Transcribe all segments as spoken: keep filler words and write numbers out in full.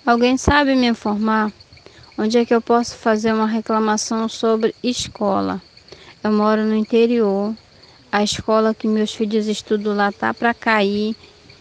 Alguém sabe me informar onde é que eu posso fazer uma reclamação sobre escola? Eu moro no interior, a escola que meus filhos estudam lá tá para cair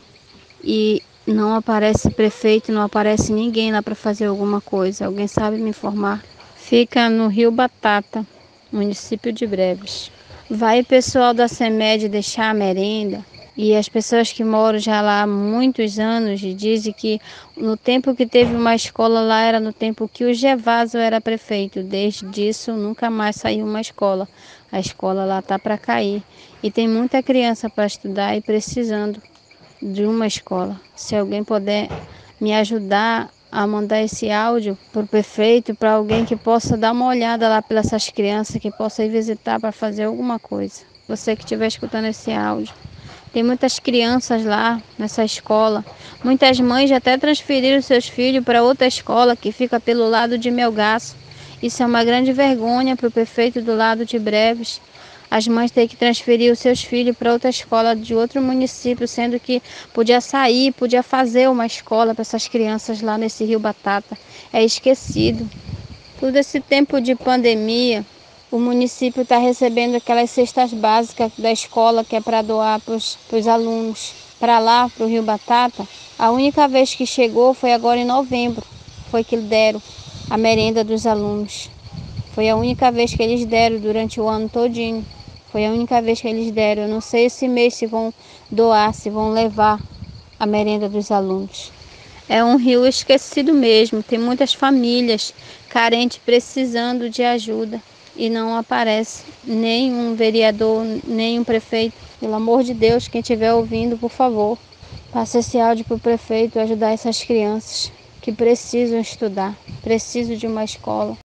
e não aparece prefeito, não aparece ninguém lá para fazer alguma coisa. Alguém sabe me informar? Fica no Rio Batata, município de Breves. Vai o pessoal da CEMED deixar a merenda e as pessoas que moram já lá há muitos anos dizem que no tempo que teve uma escola lá era no tempo que o Gervásio era prefeito. Desde isso nunca mais saiu uma escola. A escola lá tá para cair e tem muita criança para estudar e precisando de uma escola. Se alguém puder me ajudar a mandar esse áudio para o prefeito, para alguém que possa dar uma olhada lá pelas essas crianças, que possa ir visitar para fazer alguma coisa. Você que estiver escutando esse áudio. Tem muitas crianças lá nessa escola. Muitas mães já até transferiram seus filhos para outra escola que fica pelo lado de Melgaço. Isso é uma grande vergonha para o prefeito do lado de Breves. As mães têm que transferir os seus filhos para outra escola de outro município, sendo que podia sair, podia fazer uma escola para essas crianças lá nesse Rio Batata. É esquecido. Todo esse tempo de pandemia, o município está recebendo aquelas cestas básicas da escola que é para doar para os alunos. Para lá, para o Rio Batata, a única vez que chegou foi agora em novembro. Foi que deram a merenda dos alunos. Foi a única vez que eles deram durante o ano todinho. Foi a única vez que eles deram. Eu não sei esse mês se vão doar, se vão levar a merenda dos alunos. É um rio esquecido mesmo. Tem muitas famílias carentes precisando de ajuda. E não aparece nenhum vereador, nenhum prefeito. Pelo amor de Deus, quem estiver ouvindo, por favor, passe esse áudio para o prefeito ajudar essas crianças que precisam estudar, precisam de uma escola.